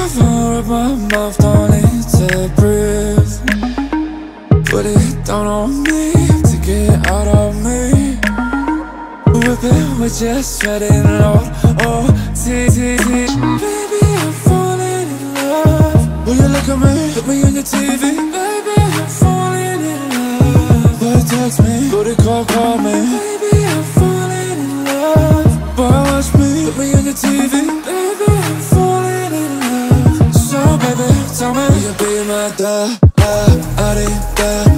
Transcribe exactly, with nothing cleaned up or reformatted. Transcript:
phone with my mouth, don't need to breathe. Put it down on me to get out of me. Whipping with your sweating Lord. Oh, T, T, T. Baby, I'm falling in love. Will you look at me? Look me on your T V. Baby, I'm falling in love. Boy, text me. Go to call, call me. Baby, I'm falling in love. Boy, watch me. Look me on your T V. Baby, I'm falling in love. So, baby, tell me, will you be my da, ah, ah, da,